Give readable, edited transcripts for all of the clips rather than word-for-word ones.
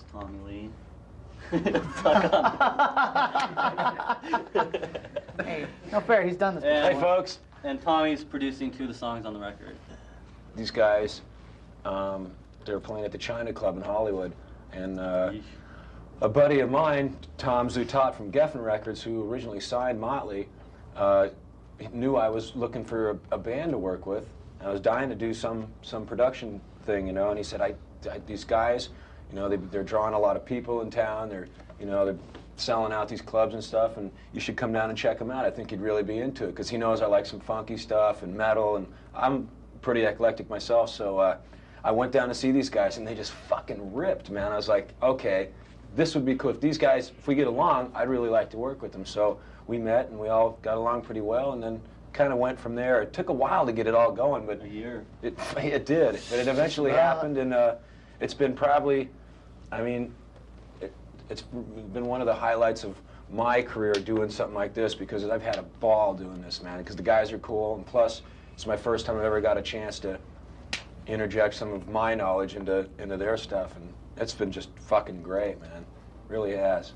Tommy Lee. Fuck on. Hey, no fair, he's done this before. Hey, folks. And Tommy's producing 2 of the songs on the record. These guys, they're playing at the China Club in Hollywood, and a buddy of mine, Tom Zutat from Geffen Records, who originally signed Motley, knew I was looking for a band to work with. I was dying to do some production thing, you know, and he said, these guys, you know, they're drawing a lot of people in town. They're selling out these clubs and stuff, and you should come down and check them out. I think you'd really be into it, because he knows I like some funky stuff and metal, and I'm pretty eclectic myself, so I went down to see these guys, and they just fucking ripped, man. I was like, okay, this would be cool. If these guys, if we get along, I'd really like to work with them. So we met, and we all got along pretty well, and then kind of went from there. It took a while to get it all going, but a year. It did, but it eventually happened, and it's been probably, I mean, it's been one of the highlights of my career doing something like this, because I've had a ball doing this, man, because the guys are cool, and plus it's my first time I've ever got a chance to interject some of my knowledge into their stuff, and it's been just fucking great, man. Really has.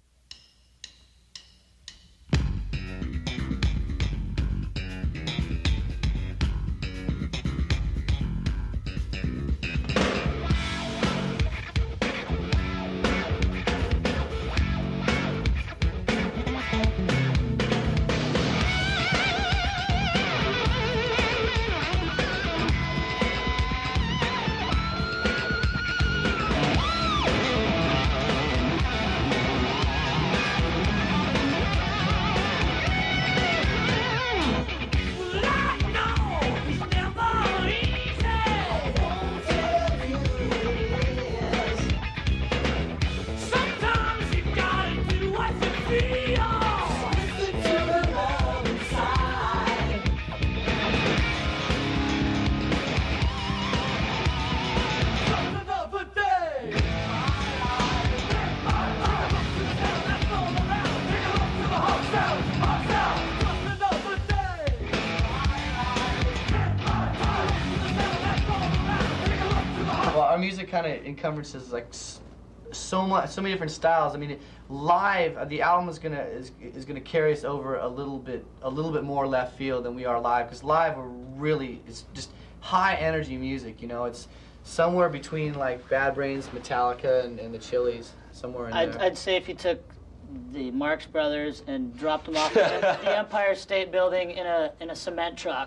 Our music kind of encompasses like so many different styles. I mean, live, the album is gonna carry us over a little bit more left field than we are live, because live it's just high energy music. You know, it's somewhere between like Bad Brains, Metallica, and the Chili's, somewhere in there. I'd say if you took the Marx Brothers and dropped them off the Empire State Building in a cement truck,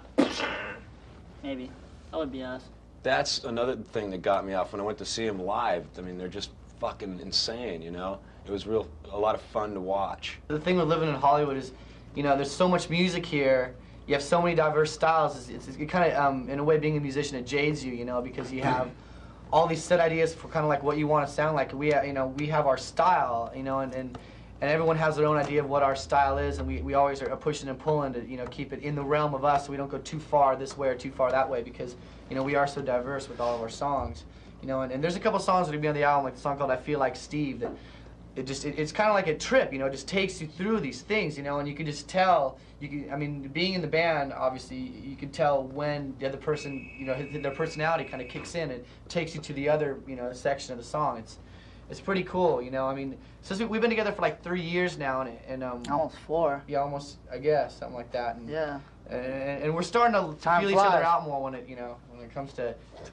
maybe that would be us. That's another thing that got me off when I went to see them live. I mean, they're just fucking insane, you know? It was a lot of fun to watch. The thing with living in Hollywood is, you know, there's so much music here. You have so many diverse styles. It kind of, in a way, being a musician, it jades you, you know, because you have all these set ideas for kind of like what you want to sound like. We have our style, you know, and everyone has their own idea of what our style is, and we always are pushing and pulling to, you know, keep it in the realm of us, so we don't go too far this way or too far that way, because, you know, we are so diverse with all of our songs, you know, and there's a couple songs that will be on the album, like the song called I Feel Like Steve, that it's kind of like a trip, you know, it just takes you through these things, you know, and you can just tell, I mean, being in the band, obviously, you can tell when the other person, you know, their personality kind of kicks in and takes you to the other, you know, section of the song. It's pretty cool, you know. I mean, since we've been together for like 3 years now, and almost 4. Yeah, almost, I guess, something like that. And, yeah. And we're starting to feel each other out more when it comes to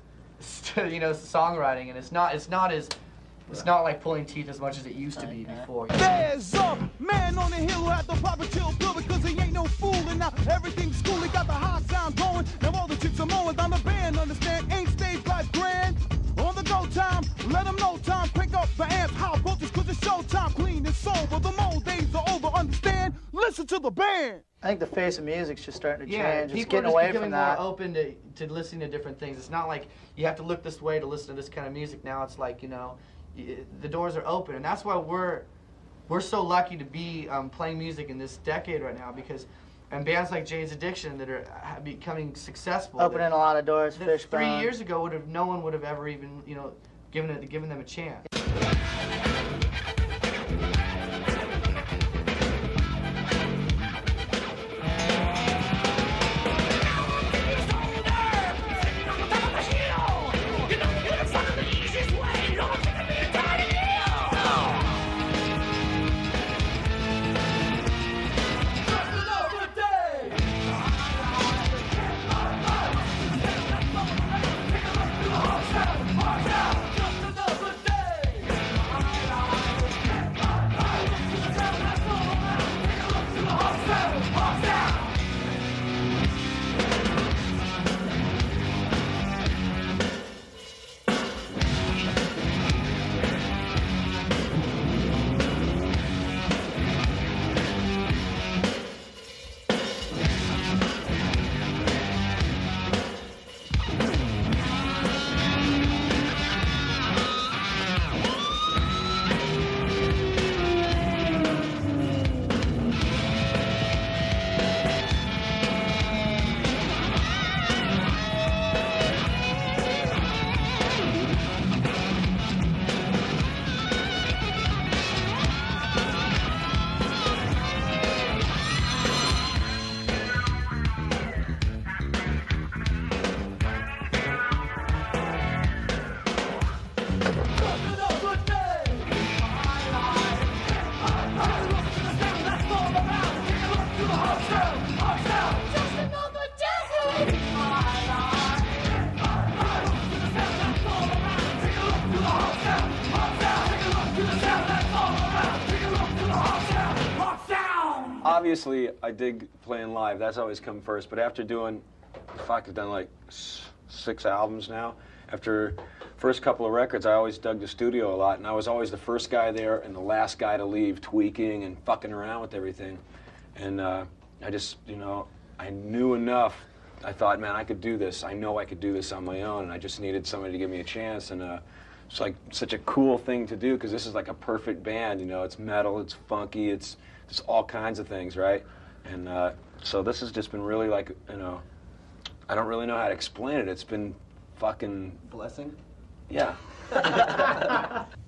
you know, songwriting, and it's not like pulling teeth as much as it used to be before. There's a man on the hill who had the proper chill pill, because he ain't no fool, and now everything's cool. He got the high sound going. Now all the chicks are mowing down the band. Understand? Ain't stage life grand. On the go time, let them know time. Pick up the amps, high voltage, cause it's showtime. Clean and sober, the mold days are over. Understand? Listen to the band. I think the face of music's just starting to change. Yeah, it's people getting are just away becoming from that. more open to listening to different things. It's not like you have to look this way to listen to this kind of music. Now it's like, you know, the doors are open, and that's why we're so lucky to be playing music in this decade right now, because and bands like Jane's Addiction that are becoming successful, Opening a lot of doors. Fish 3 years ago no one would have ever even, you know, given them a chance. obviously, I dig playing live. That's always come first. But after doing, I've done like 6 albums now. After first couple of records, I always dug the studio a lot, and I was always the first guy there and the last guy to leave, tweaking and fucking around with everything. And I just, I knew enough. I thought, man, I could do this. I know I could do this on my own, and I just needed somebody to give me a chance. And it's like such a cool thing to do because this is like a perfect band. It's metal, it's funky, it's all kinds of things, right? And so this has just been really like, I don't really know how to explain it. It's been fucking blessing. Yeah.